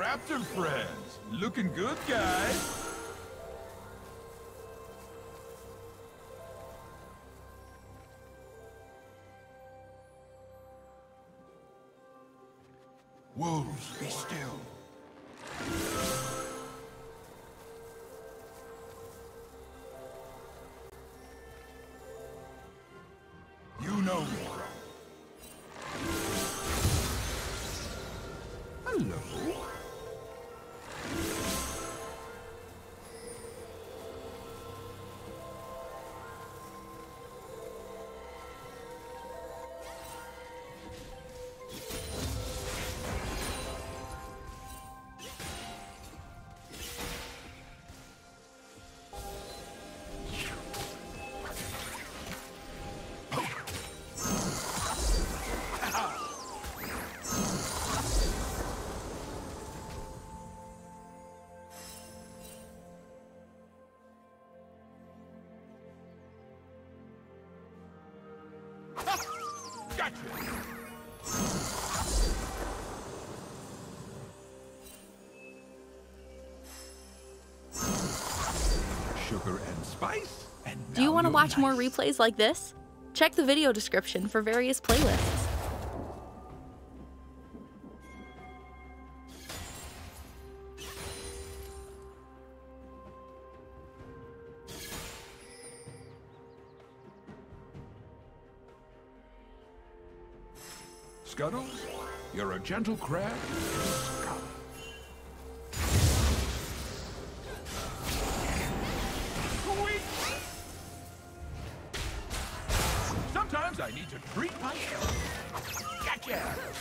raptor friends. Looking good, guys. Wolves, be still. You know me. Hello. Gotcha! Sugar and spice, and do you want to watch nice. more replays like this? Check the video description for various playlists. Scuttles, you're a gentle crab. Come. Sweet. Sometimes I need to treat myself. Gotcha!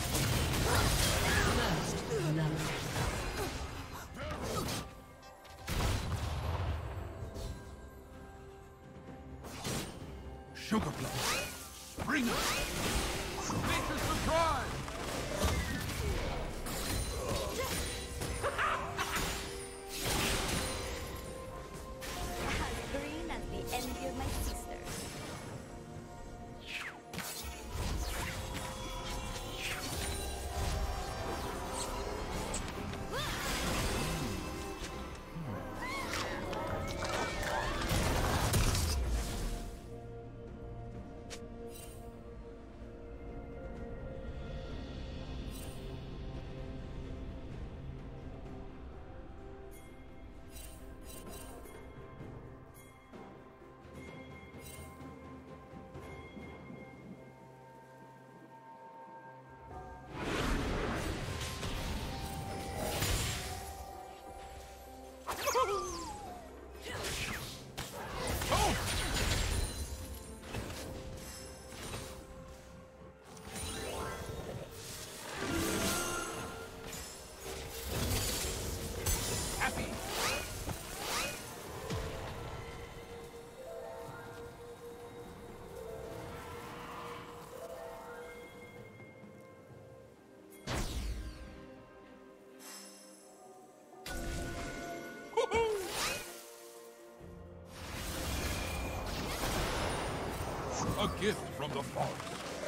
First love. Sugar plum. Bring it. Nature's surprise. As green as the envy of my sisters. A gift from the forest.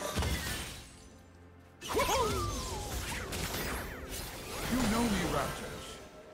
You know me, raptors.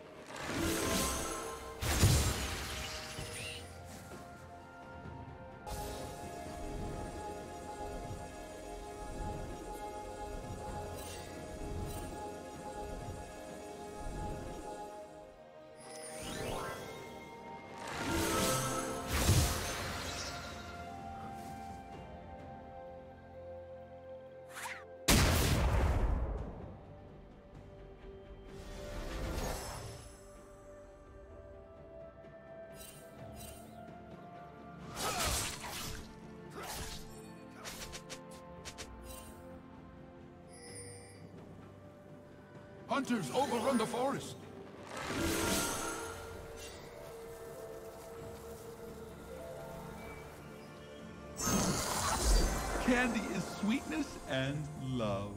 Hunters overrun the forest. Candy is sweetness and love.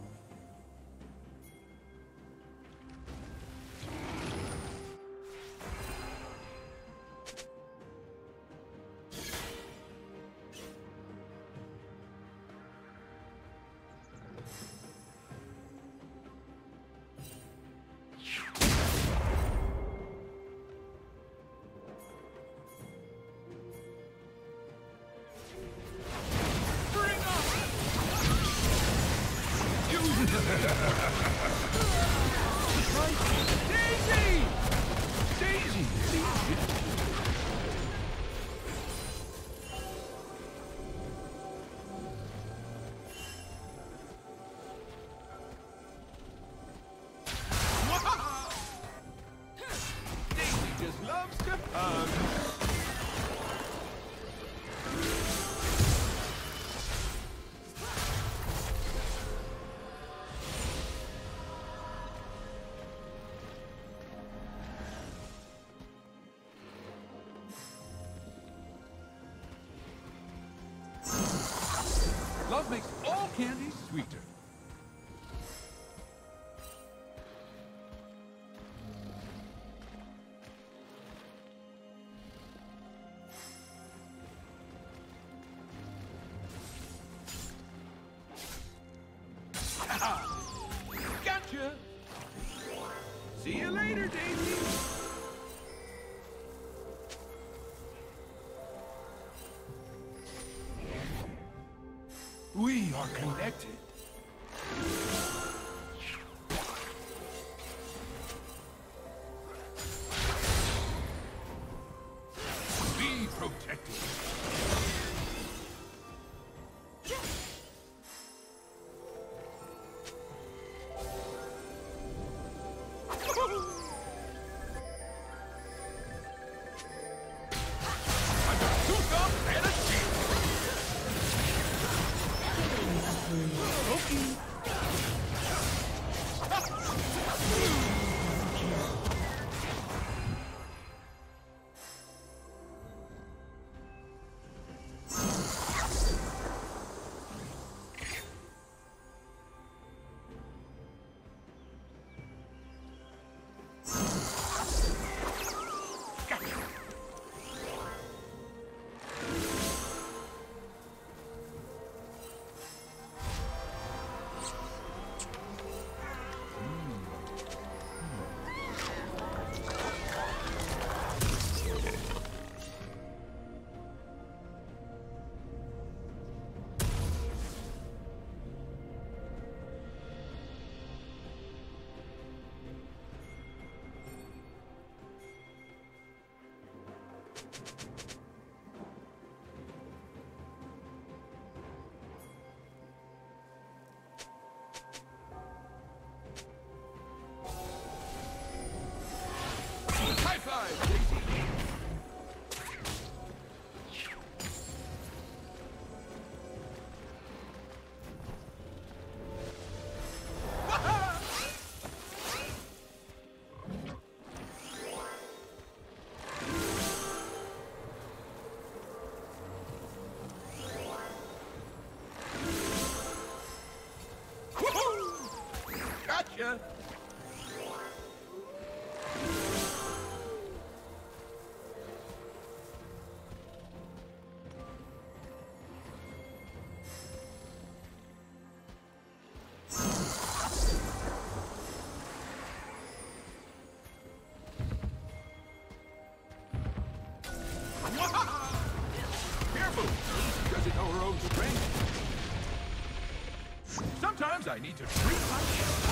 Love makes all candy sweeter. Gotcha! See you later, Daisy! We are connected. Be protected. I got 2 thumbs and a shield. Okay. High five, Daisy! Gotcha! Careful! Daisy doesn't know her own strength. Sometimes I need to treat myself.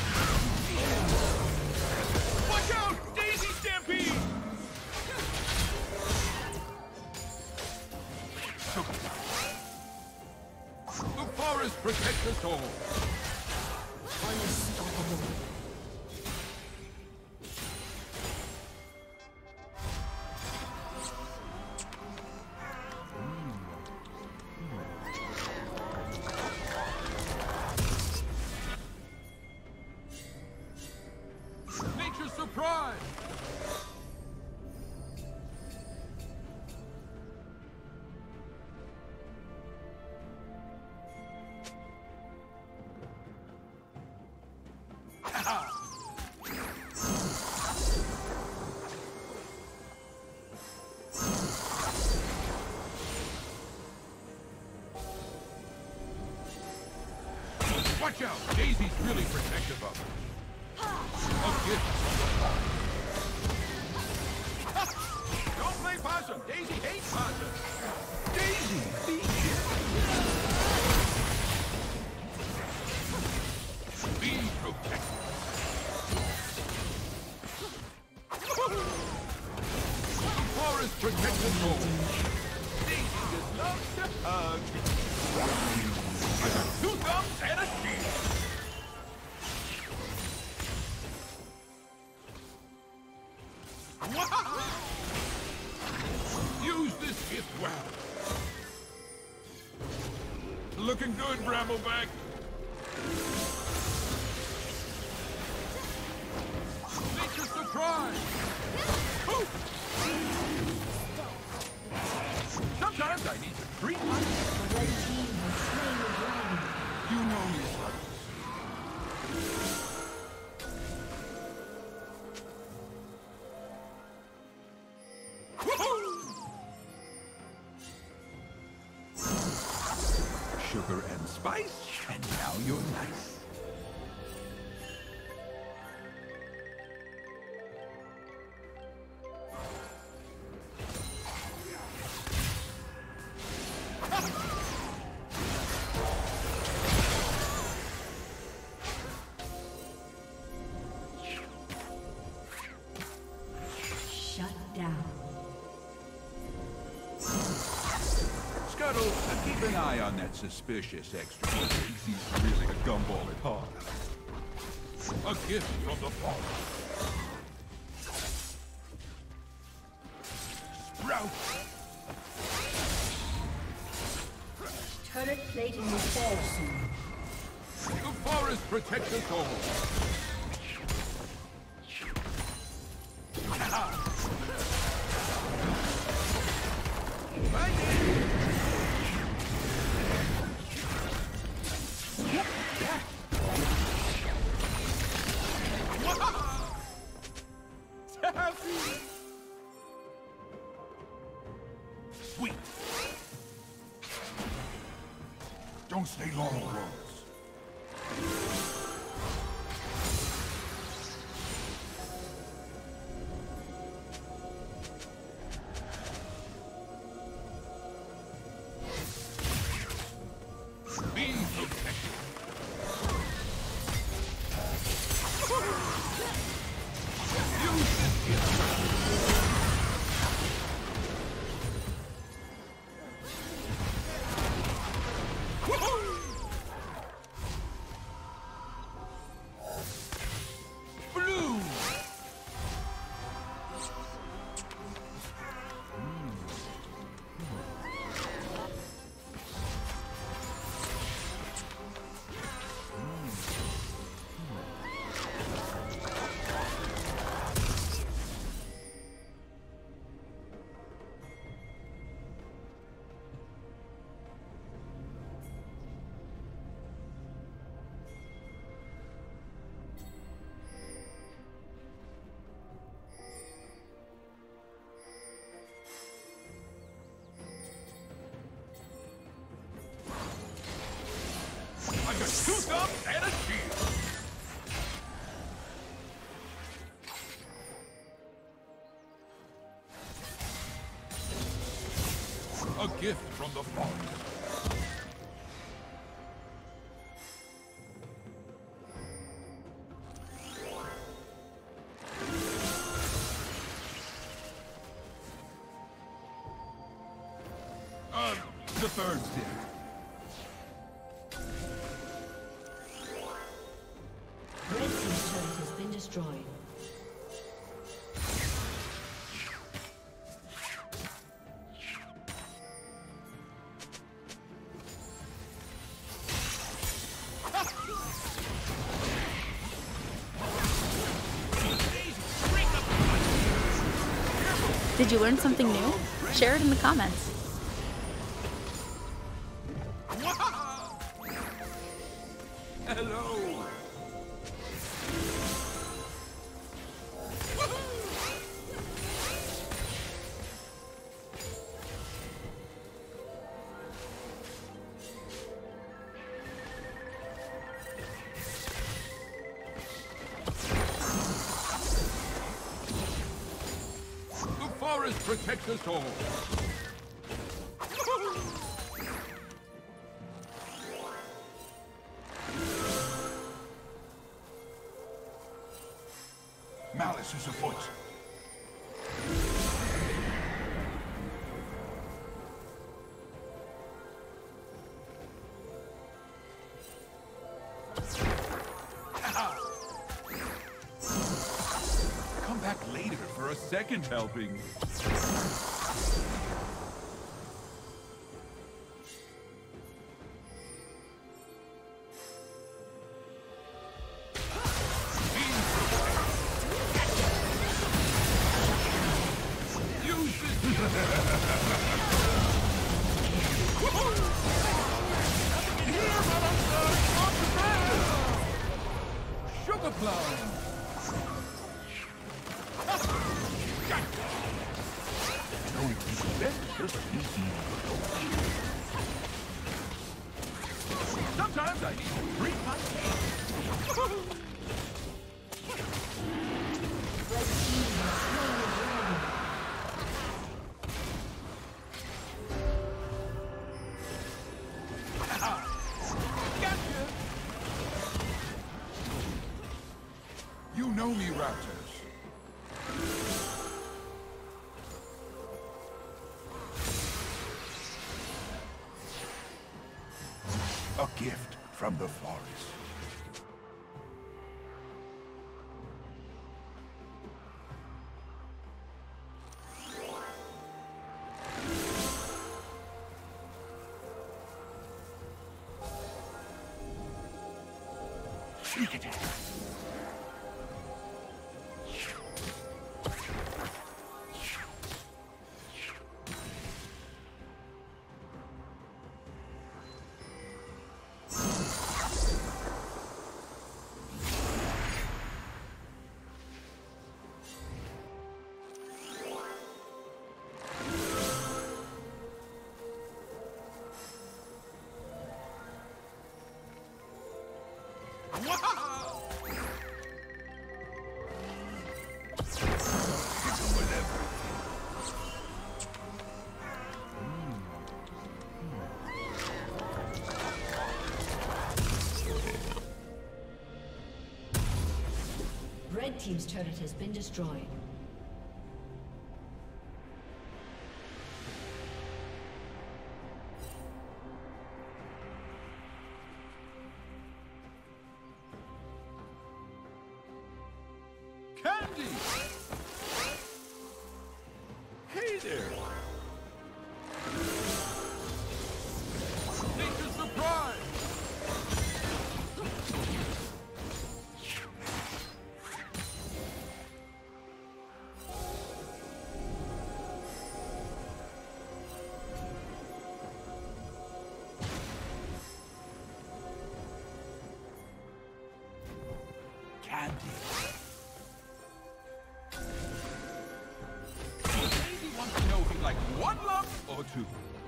Watch out! Daisy Stampede! The forest protects us all. Unstoppable. Nature's surprise! Watch out! Daisy's really protective of her. A gift from the Don't play possum! Daisy hates possum! Daisy, be careful! Be protected! The forest protects us all! Daisy just loves to hug! I got 2 thumbs and a shield! Use this gift well. Looking good, Brambleback. Nature's surprise. Ooh. Sometimes I need to treat myself. The red team has slain sugar and spice, and now you're nice. Scuttle, keep an eye on that suspicious extra. He's really a gumball at heart. A gift from the fallen. Sprout! Turret plating will fall soon. The forest protects us all. Sweet. Don't stay long, Rose. Be protected. Use this gift. I got 2 thumbs and a shield. A gift from the forest. The bird's dead. Red team's turret has been destroyed. Did you learn something new? Share it in the comments. Hello. The forest protects us all. Malice is afoot. Come back later for a second helping. Sugar plum! Don't expect just easy. Sometimes I need to treat my team. Red team has slain the dragon. Gotcha! You know me, Raptors. A gift from the forest. Sneak attack. Wow! Red team's turret has been destroyed. Candy! Hey there! Nature's surprise! Candy! Daisy wants to know if he'd like one lump or two.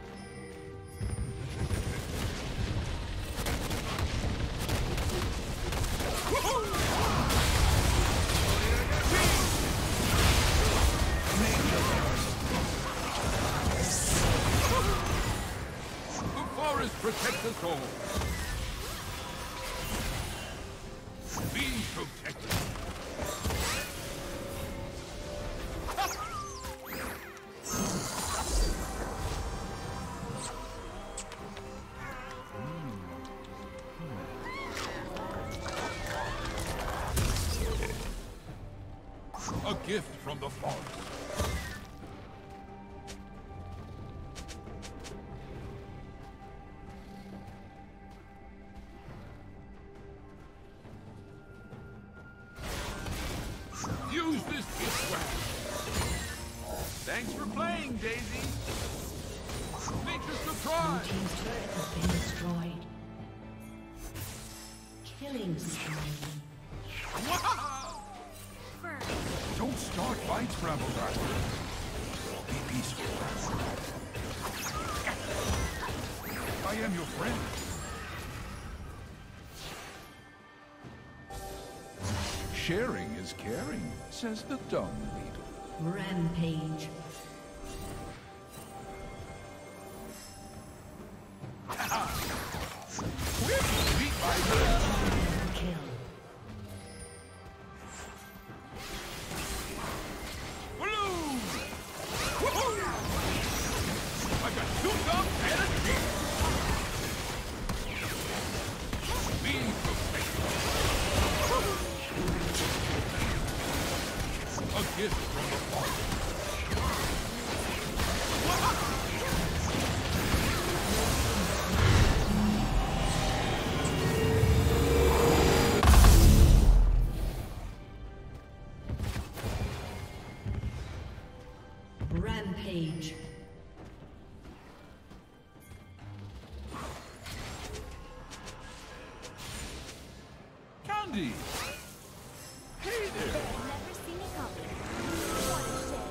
The forest protects us all. Be protected. A gift from the forest. Use this gift well. Thanks for playing, Daisy. Nature's Blue surprise. team's turret has been destroyed. Killing spree. Wow! Don't start fights, Brambleback. Be peaceful. I am your friend. Sharing is caring, says the dung beetle. Rampage. Quick, beat my bird. Kill. Balloon! Woohoo! I got 2 thumbs and a stick. Be protected. A gift from the forest. Rampage. Candy! Hey there! Never seen me coming. What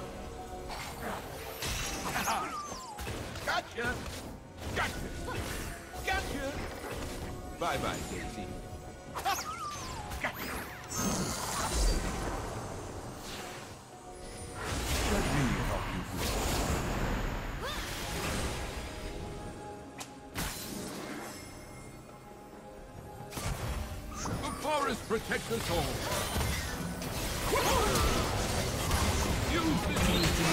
a shame. Gotcha! Gotcha! Gotcha! Bye-bye, Daisy. Let me help you with this. The forest protects us all. Use this.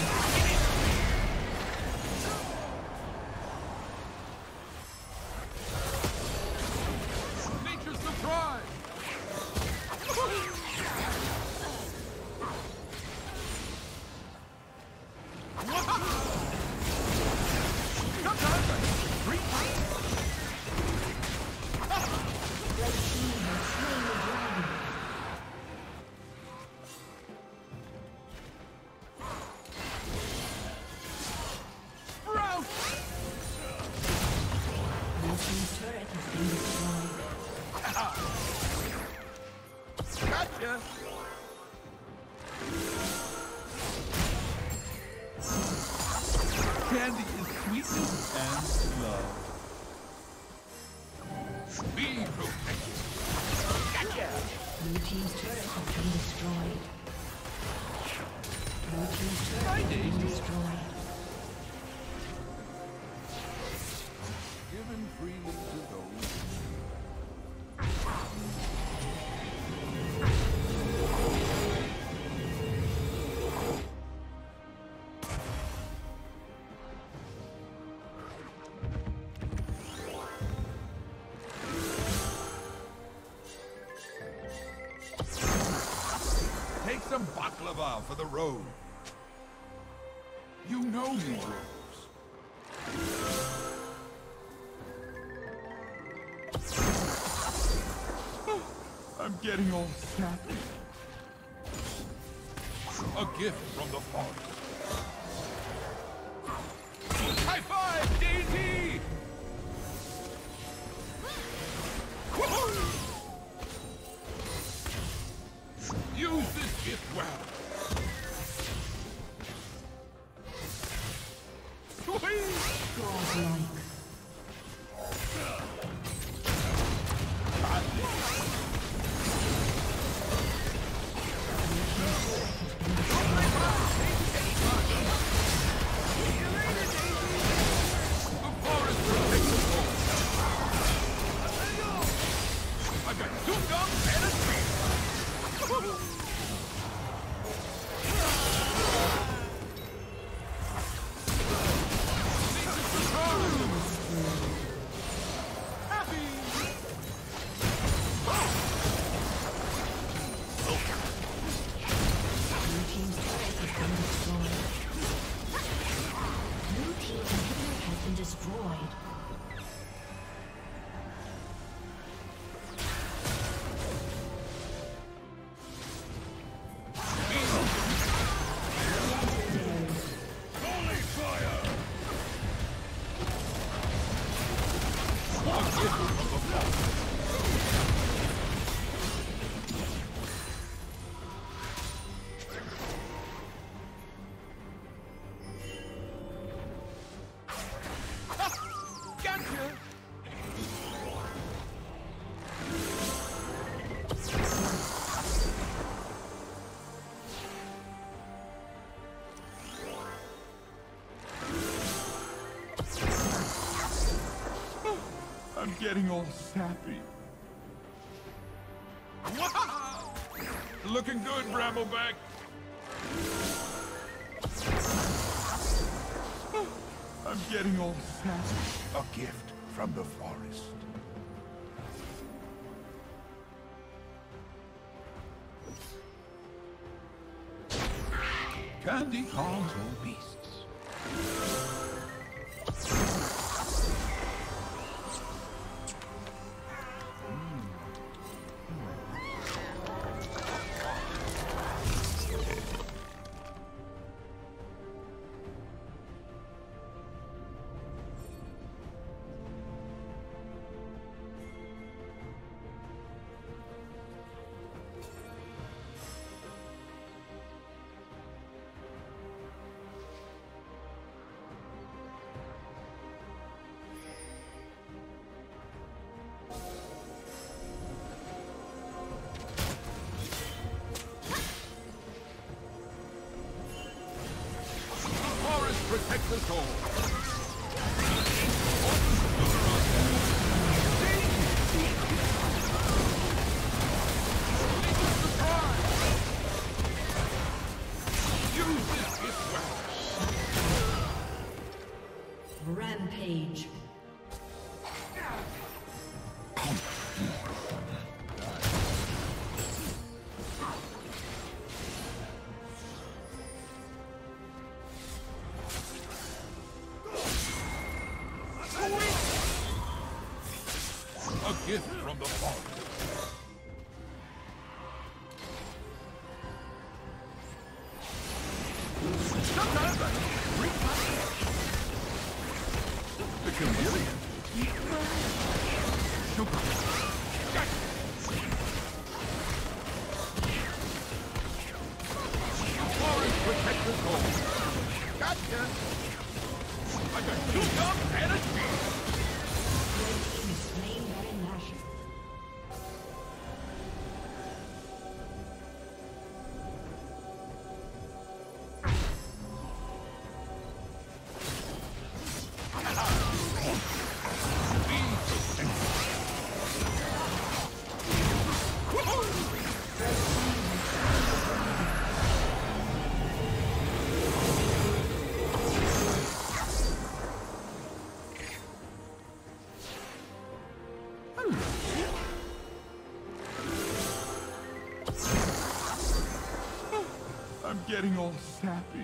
Nature's surprise. Gotcha! Candy is sweetness and love. Be protected. Gotcha! Blue team's turret has been destroyed. Blue team's turret has been destroyed. Given freely to those. Take some baklava for the road. You know me, Rose. I'm getting all snappy. A gift from the forest. High five, Daisy! Use this gift well. Godlike. I've got 2 guns and a spear. I'm getting all sappy. Wow! Looking good, Brambleback. I'm getting all sappy. A gift from the forest. Candy calms all beasts. A gift from the forest. Sometimes I bring the chameleon. Super. Forest protected home. Gotcha. I got 2 thumbs and a shield. Red team is slain Baron Nashor. I'm getting all sappy.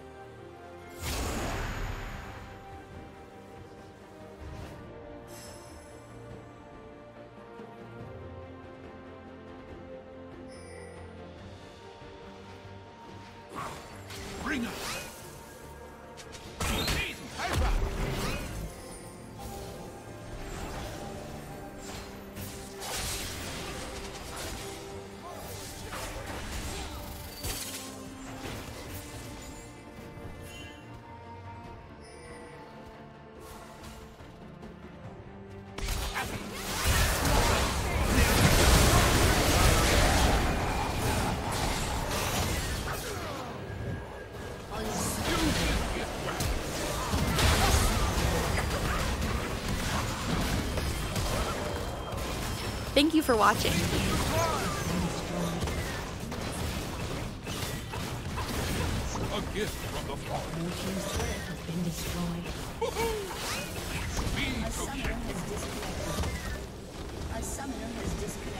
Bring us. Thank you for watching. A gift from the forest. Blue team's turret has been destroyed. Be A summoner has disconnected. A summoner has disconnected.